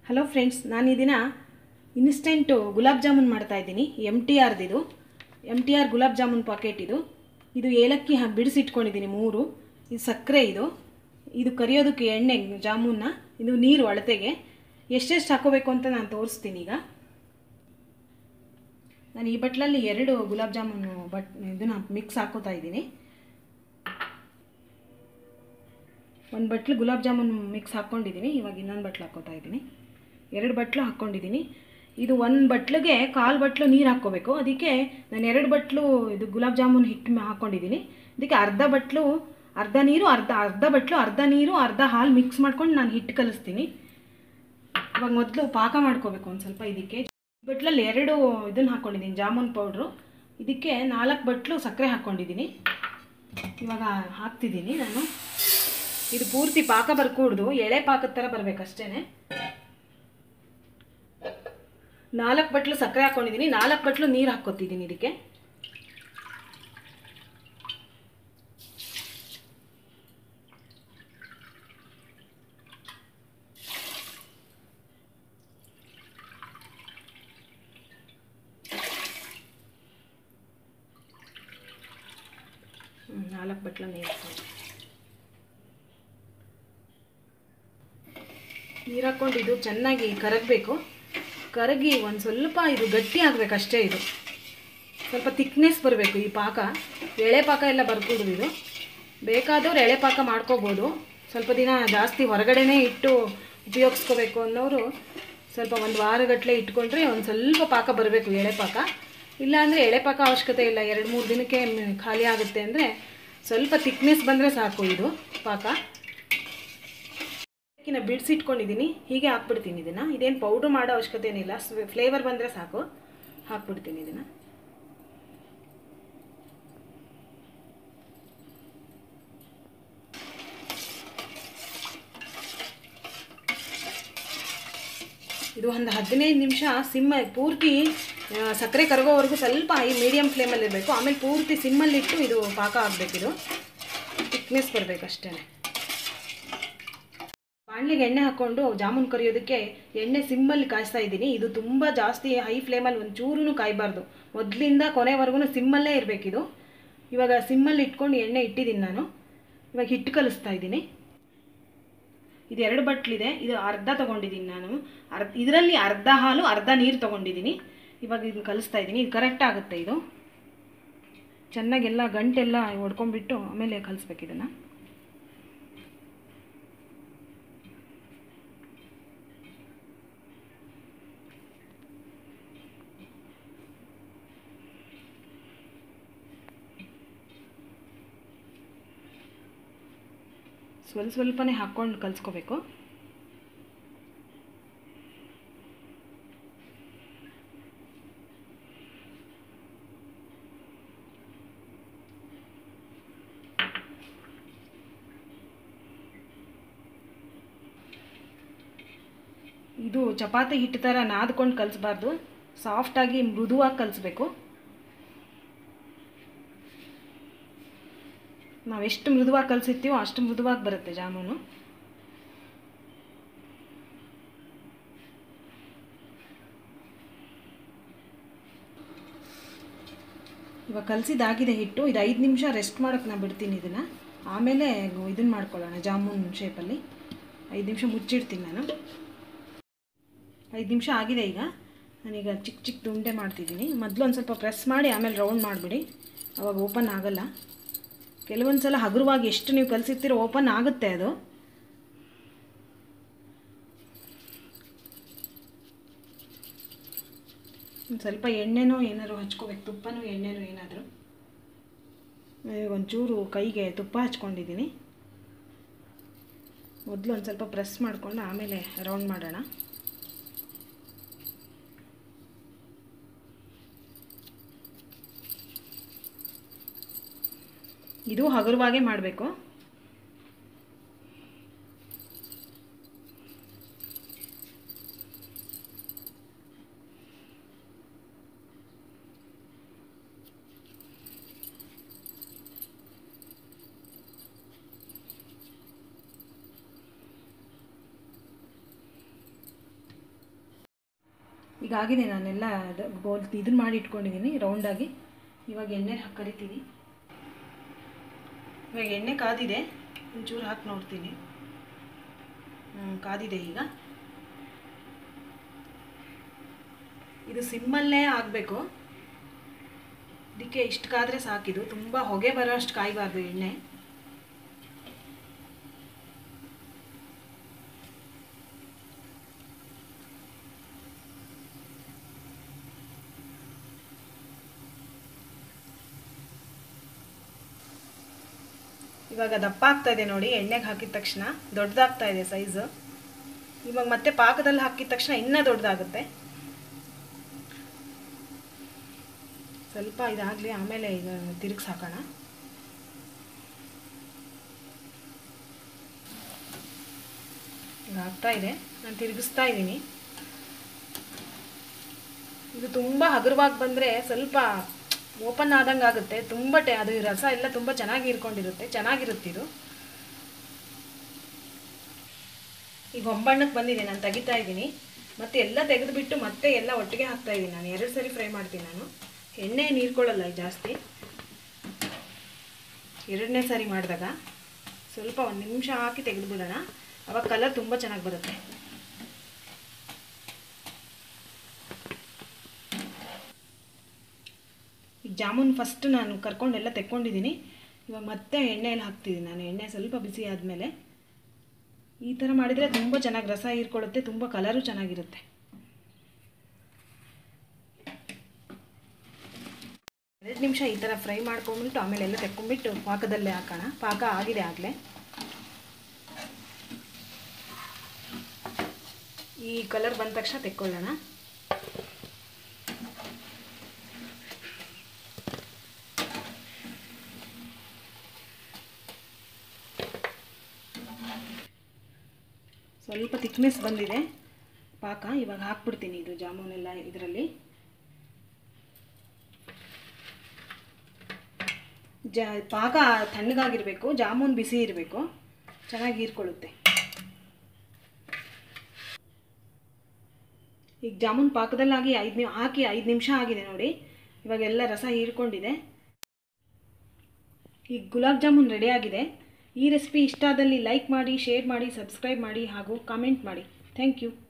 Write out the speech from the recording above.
Hello friends, ನಾನು ಈ ದಿನ ಇನ್ಸ್ಟೆಂಟ್ ಗುಲಾಬ್ ಜಾಮೂನ್ ಮಾಡ್ತಾ ಇದ್ದೀನಿ. MTRದು MTR ಗುಲಾಬ್ ಜಾಮೂನ್ ಪಾಕೆಟ್ ಇದು ಏಲಕ್ಕಿ ಬಿಡಿಸಿಟ್ಕೊಂಡಿದ್ದೀನಿ 3. ಇದು ಸಕ್ಕರೆ, ಇದು ಕರಿಯೋದಕ್ಕೆ ಎಣ್ಣೆ ಜಾಮೂನ್ನ, ಇದು ನೀರು ಅಳತೆಗೆ. ಎಷ್ಟೆಷ್ಟು ಹಾಕೋಬೇಕು ಅಂತ ನಾನು ತೋರಿಸ್ತೀನಿ. ಈಗ ನಾನು ಈ ಬಟ್ಲಲ್ಲಿ 2 ಗುಲಾಬ್ ಜಾಮೂನು ಇದನ್ನು ಮಿಕ್ಸ್ ಹಾಕೋತಾ ಇದ್ದೀನಿ. 1 ಬಟ್ಲು ಗುಲಾಬ್ ಜಾಮೂನ್ ಮಿಕ್ಸ್ ಹಾಕ್ಕೊಂಡಿದ್ದೀನಿ. ಇವಾಗ ಇನ್ನೊಂದು ಬಟ್ಲು ಹಾಕೋತಾ ಇದ್ದೀನಿ. 2 ಬಟ್ಲು ಹಾಕ್ಕೊಂಡಿದ್ದೀನಿ. ಇದು 1 ಬಟ್ಲಿಗೆ 1/4 ಬಟ್ಲು ನೀರು ಹಾಕ್ಕೋಬೇಕು. ಅದಕ್ಕೆ ನಾನು 2 ಬಟ್ಲು ಇದು ಗುಲಾಬ್ ಜಾಮೂನ್ ಹಿಟ್ಟು ಹಾಕ್ಕೊಂಡಿದ್ದೀನಿ. ಅದಕ್ಕೆ ಅರ್ಧ ಬಟ್ಲು ಅರ್ಧ ನೀರು, ಅರ್ಧ ಬಟ್ಲು ಅರ್ಧ ನೀರು, ಅರ್ಧ ಹಾಲು ಮಿಕ್ಸ್ ಮಾಡ್ಕೊಂಡು ನಾನು ಹಿಟ್ಟು ಕಲಿಸ್ತೀನಿ. ಇವಾಗ ಮೊದಲು ಪಾಕ ಮಾಡ್ಕೋಬೇಕು ಒಂದು ಸ್ವಲ್ಪ. ಇದಕ್ಕೆ ಬಟ್ಲಲ್ಲಿ 2 ಇದನ್ನು ಹಾಕ್ಕೊಂಡಿದ್ದೀನಿ ಜಾಮೂನ್ ಪೌಡ್ರು. ಇದಕ್ಕೆ 4 ಬಟ್ಲು ಸಕ್ಕರೆ ಹಾಕ್ಕೊಂಡಿದ್ದೀನಿ. ಇವಾಗ ಹಾಕ್ತಿದ್ದೀನಿ ನಾನು. ಇದು ಪೂರ್ತಿ ಪಾಕ ಬರ್ಕೂಡ್ದು, ಎಳೆ ಪಾಕದ ಥರ ಬರಬೇಕಷ್ಟೇ. 4 ಬಟ್ಲು ಸಕ್ಕರೆ ಹಾಕ್ಕೊಂಡಿದ್ದೀನಿ, 4 ಬಟ್ಲು ನೀರು ಹಾಕ್ಕೊತಿದ್ದೀನಿ. ಇದಕ್ಕೆ 4 ಬಟ್ಲು ನೀರು ಹಾಕ್ಕೊಂಡು ಇದು ಚೆನ್ನಾಗಿ ಕರಗಬೇಕು. ಕರಗಿ ಒಂದು ಸ್ವಲ್ಪ ಇದು ಗಟ್ಟಿ ಆಗಬೇಕಷ್ಟೇ. ಇದು ಸ್ವಲ್ಪ ಥಿಕ್ನೆಸ್ ಬರಬೇಕು ಈ ಪಾಕ. ಎಳೆ ಪಾಕ ಎಲ್ಲ ಬರ್ಕೊಡೋದು. ಇದು ಬೇಕಾದವ್ರು ಎಳೆ ಪಾಕ ಮಾಡ್ಕೋಬೋದು. ಸ್ವಲ್ಪ ದಿನ ಜಾಸ್ತಿ ಹೊರಗಡೆನೇ ಇಟ್ಟು ಉಪಯೋಗಿಸ್ಕೋಬೇಕು ಅನ್ನೋರು ಸ್ವಲ್ಪ 1 ವಾರಗಟ್ಟಲೆ ಇಟ್ಕೊಂಡ್ರೆ ಒಂದು ಸ್ವಲ್ಪ ಪಾಕ ಬರಬೇಕು, ಎಳೆ ಪಾಕ. ಇಲ್ಲಾಂದರೆ ಎಳೆ ಪಾಕ ಅವಶ್ಯಕತೆ ಇಲ್ಲ, 2-3 ದಿನಕ್ಕೆ ಖಾಲಿ ಆಗುತ್ತೆ. ಅಂದರೆ ಸ್ವಲ್ಪ ಥಿಕ್ನೆಸ್ ಬಂದರೆ ಸಾಕು ಇದು ಪಾಕ. ಬಿಡಿಸಿಟ್ಕೊಂಡಿದ್ದೀನಿ, ಹೀಗೆ ಹಾಕ್ಬಿಡ್ತೀನಿ ಇದನ್ನು. ಇದೇನು ಪೌಡ್ರ್ ಮಾಡೋ ಅವಶ್ಯಕತೆ ಏನಿಲ್ಲ, ಫ್ಲೇವರ್ ಬಂದರೆ ಸಾಕು. ಹಾಕ್ಬಿಡ್ತೀನಿ ಇದನ್ನು. ಇದು ಒಂದು 15 ನಿಮಿಷ ಪೂರ್ತಿ ಸಕ್ಕರೆ ಕರಗೋವರೆಗೂ ಸ್ವಲ್ಪ ಮೀಡಿಯಮ್ ಫ್ಲೇಮಲ್ಲಿ ಇರಬೇಕು. ಆಮೇಲೆ ಪೂರ್ತಿ ಸಿಮ್ಮಲ್ಲಿಟ್ಟು ಇದು ಪಾಕ ಆಗಬೇಕು. ಇದು ಥಿಕ್ನೆಸ್ ಬರಬೇಕಷ್ಟೇ. ಬಾಣಲಿಗೆ ಎಣ್ಣೆ ಹಾಕ್ಕೊಂಡು ಜಾಮೂನ್ ಕರಿಯೋದಕ್ಕೆ ಎಣ್ಣೆ ಸಿಮ್ಮಲ್ಲಿ ಕಾಯಿಸ್ತಾ ಇದ್ದೀನಿ. ಇದು ತುಂಬ ಜಾಸ್ತಿ ಹೈ ಫ್ಲೇಮಲ್ಲಿ ಒಂಚೂರೂ ಕಾಯಬಾರ್ದು. ಮೊದಲಿಂದ ಕೊನೆವರೆಗೂ ಸಿಮ್ಮಲ್ಲೇ ಇರಬೇಕಿದು. ಇವಾಗ ಸಿಮ್ಮಲ್ಲಿ ಇಟ್ಕೊಂಡು ಎಣ್ಣೆ ಇಟ್ಟಿದ್ದೀನಿ ನಾನು. ಇವಾಗ ಹಿಟ್ಟು ಕಲಿಸ್ತಾ ಇದ್ದೀನಿ. ಇದು 2 ಬಟ್ಲಿದೆ. ಇದು ಅರ್ಧ ತೊಗೊಂಡಿದ್ದೀನಿ ನಾನು. ಇದರಲ್ಲಿ ಅರ್ಧ ಹಾಲು ಅರ್ಧ ನೀರು ತೊಗೊಂಡಿದ್ದೀನಿ. ಇವಾಗ ಇದನ್ನು ಕಲಿಸ್ತಾ ಇದ್ದೀನಿ. ಇದು ಕರೆಕ್ಟ್ ಆಗುತ್ತೆ. ಇದು ಚೆನ್ನಾಗೆಲ್ಲ ಗಂಟೆಲ್ಲ ಹೊಡ್ಕೊಂಡ್ಬಿಟ್ಟು ಆಮೇಲೆ ಕಲಿಸ್ಬೇಕು ಇದನ್ನು. ಸ್ವಲ್ಪನೇ ಹಾಕ್ಕೊಂಡು ಕಲಿಸ್ಕೋಬೇಕು. ಇದು ಚಪಾತಿ ಹಿಟ್ಟು ಥರ ನಾದ್ಕೊಂಡು ಕಲಿಸ್ಬಾರ್ದು, ಸಾಫ್ಟಾಗಿ ಮೃದುವಾಗಿ ಕಲಿಸ್ಬೇಕು. ನಾವು ಎಷ್ಟು ಮೃದುವಾಗಿ ಕಲಿಸಿರ್ತೀವೋ ಅಷ್ಟು ಮೃದುವಾಗಿ ಬರುತ್ತೆ ಜಾಮೂನು. ಇವಾಗ ಕಲಸಿದಾಗಿದೆ ಹಿಟ್ಟು. ಇದು 5 ನಿಮಿಷ ರೆಸ್ಟ್ ಮಾಡೋಕ್ಕೆ ನಾನು ಬಿಡ್ತೀನಿ ಇದನ್ನು. ಆಮೇಲೆ ಇದನ್ನು ಮಾಡ್ಕೊಳ್ಳೋಣ ಜಾಮೂನ್ ಶೇಪಲ್ಲಿ. 5 ನಿಮಿಷ ಮುಚ್ಚಿಡ್ತೀನಿ ನಾನು. 5 ನಿಮಿಷ ಆಗಿದೆ. ಈಗ ನಾನೀಗ ಚಿಕ್ಕ ಚಿಕ್ಕ ಉಂಡೆ ಮಾಡ್ತಿದ್ದೀನಿ. ಮೊದಲು ಒಂದು ಸ್ವಲ್ಪ ಪ್ರೆಸ್ ಮಾಡಿ ಆಮೇಲೆ ರೌಂಡ್ ಮಾಡಿಬಿಡಿ, ಆವಾಗ ಓಪನ್ ಆಗಲ್ಲ. ಕೆಲವೊಂದು ಸಲ ಹಗುರವಾಗಿ ಎಷ್ಟು ನೀವು ಕಲಿಸಿರ್ತೀರೋ ಓಪನ್ ಆಗುತ್ತೆ ಅದು. ಒಂದು ಸ್ವಲ್ಪ ಎಣ್ಣೆನೋ ಏನಾದ್ರು ಹಚ್ಕೋಬೇಕು, ತುಪ್ಪನೋ ಎಣ್ಣೆನೋ ಏನಾದರೂ. ಒಂಚೂರು ಕೈಗೆ ತುಪ್ಪ ಹಚ್ಕೊಂಡಿದ್ದೀನಿ. ಮೊದಲು ಒಂದು ಸ್ವಲ್ಪ ಪ್ರೆಸ್ ಮಾಡಿಕೊಂಡು ಆಮೇಲೆ ರೌಂಡ್ ಮಾಡೋಣ. ಇದು ಹಗುರವಾಗೇ ಮಾಡಬೇಕು. ಈಗ ಆಗಿದೆ, ನಾನೆಲ್ಲ ಇದನ್ನು ಮಾಡಿ ಇಟ್ಕೊಂಡಿದ್ದೀನಿ ರೌಂಡಾಗಿ. ಇವಾಗ ಎಣ್ಣೆ ಕರಿತೀನಿ. ಇವಾಗ ಎಣ್ಣೆ ಕಾದಿದೆ, ಒಂಚೂರು ಹಾಕಿ ನೋಡ್ತೀನಿ. ಕಾದಿದೆ. ಈಗ ಇದು ಸಿಮ್ಮಲ್ಲೇ ಆಗಬೇಕು. ಇದಕ್ಕೆ ಇಷ್ಟು ಕಾದರೆ ಸಾಕಿದು, ತುಂಬ ಹೊಗೆ ಬರೋ ಅಷ್ಟು ಕಾಯಬಾರ್ದು ಎಣ್ಣೆ. ಇವಾಗ ದಪ್ಪ ಆಗ್ತಾ ಇದೆ ನೋಡಿ, ಎಣ್ಣೆಗೆ ಹಾಕಿದ ತಕ್ಷಣ ದೊಡ್ಡದಾಗ್ತಾ ಇದೆ ಸೈಜು. ಇವಾಗ ಮತ್ತೆ ಪಾಕದಲ್ಲಿ ಹಾಕಿದ ತಕ್ಷಣ ಇನ್ನೂ ದೊಡ್ಡದಾಗುತ್ತೆ. ಸ್ವಲ್ಪ ಇದಾಗಲಿ, ಆಮೇಲೆ ಈಗ ತಿರುಗಿಸಿ ಹಾಕೋಣ. ಈಗ ಆಗ್ತಾ ಇದೆ, ನಾನು ತಿರುಗಿಸ್ತಾ ಇದ್ದೀನಿ. ಇದು ತುಂಬ ಹಗುರವಾಗಿ ಬಂದರೆ ಸ್ವಲ್ಪ ಓಪನ್ ಆದಂಗೆ ಆಗುತ್ತೆ. ತುಂಬ ಅದು ರಸ ಎಲ್ಲ ತುಂಬ ಚೆನ್ನಾಗಿ ಹೀರ್ಕೊಂಡಿರುತ್ತೆ, ಚೆನ್ನಾಗಿರುತ್ತೆ ಇದು. ಈಗ ಹೊಂಬಣ್ಣಕ್ಕೆ ಬಂದಿದೆ, ನಾನು ತೆಗಿತಾ ಇದ್ದೀನಿ. ಮತ್ತು ಎಲ್ಲ ತೆಗೆದುಬಿಟ್ಟು ಮತ್ತೆ ಎಲ್ಲ ಒಟ್ಟಿಗೆ ಹಾಕ್ತಾ ಇದ್ದೀನಿ. ನಾನು 2 ಸರಿ ಫ್ರೈ ಮಾಡ್ತೀನಿ. ನಾನು ಎಣ್ಣೆ ನೀರ್ಕೊಳ್ಳಲ್ಲ ಜಾಸ್ತಿ. 2ನೇ ಸಾರಿ ಮಾಡಿದಾಗ ಸ್ವಲ್ಪ 1 ನಿಮಿಷ ಹಾಕಿ ತೆಗೆದುಬಿಡೋಣ, ಆವಾಗ ಕಲರ್ ತುಂಬ ಚೆನ್ನಾಗಿ ಬರುತ್ತೆ. ಈಗ ಜಾಮೂನ್ ಫಸ್ಟ್ ನಾನು ಕರ್ಕೊಂಡೆಲ್ಲ ತೆಕ್ಕೊಂಡಿದ್ದೀನಿ. ಇವಾಗ ಮತ್ತೆ ಎಣ್ಣೆಯಲ್ಲಿ ಹಾಕ್ತಿದ್ದೀನಿ ನಾನು. ಎಣ್ಣೆ ಸ್ವಲ್ಪ ಬಿಸಿ ಆದಮೇಲೆ ಈ ಥರ ಮಾಡಿದರೆ ತುಂಬ ಚೆನ್ನಾಗಿ ರಸ ಹೀರ್ಕೊಳ್ಳುತ್ತೆ, ತುಂಬ ಕಲರು ಚೆನ್ನಾಗಿರುತ್ತೆ. 2 ನಿಮಿಷ ಈ ಥರ ಫ್ರೈ ಮಾಡ್ಕೊಂಡ್ಬಿಟ್ಟು ಆಮೇಲೆ ಎಲ್ಲ ತೆಕ್ಕೊಂಡ್ಬಿಟ್ಟು ಪಾಕದಲ್ಲೇ ಹಾಕೋಣ. ಪಾಕ ಆಗಿದೆ ಆಗಲೇ. ಈ ಕಲರ್ ಬಂದ ತಕ್ಷಣ ತೆಕ್ಕೊಳ್ಳೋಣ. ಸ್ವಲ್ಪ ಥಿಕ್ನೆಸ್ ಬಂದಿದೆ ಪಾಕ. ಇವಾಗ ಹಾಕ್ಬಿಡ್ತೀನಿ ಇದು ಜಾಮೂನೆಲ್ಲ ಇದರಲ್ಲಿ. ಪಾಕ ತಣ್ಣಗಾಗಿರಬೇಕು, ಜಾಮೂನ್ ಬಿಸಿ ಇರಬೇಕು, ಚೆನ್ನಾಗಿ ಹೀರ್ಕೊಳ್ಳುತ್ತೆ. ಈಗ ಜಾಮೂನ್ ಪಾಕದಲ್ಲಾಗಿ ಹಾಕಿ 5 ನಿಮಿಷ ಆಗಿದೆ ನೋಡಿ. ಇವಾಗೆಲ್ಲ ರಸ ಹೀರ್ಕೊಂಡಿದೆ. ಈಗ ಗುಲಾಬ್ ಜಾಮೂನ್ ರೆಡಿ ಆಗಿದೆ. ಈ ರೆಸಿಪಿ ಇಷ್ಟ ಆದಲ್ಲಿ ಲೈಕ್ ಮಾಡಿ, ಶೇರ್ ಮಾಡಿ, ಸಬ್ಸ್ಕ್ರೈಬ್ ಮಾಡಿ ಹಾಗೂ ಕಾಮೆಂಟ್ ಮಾಡಿ. Thank you.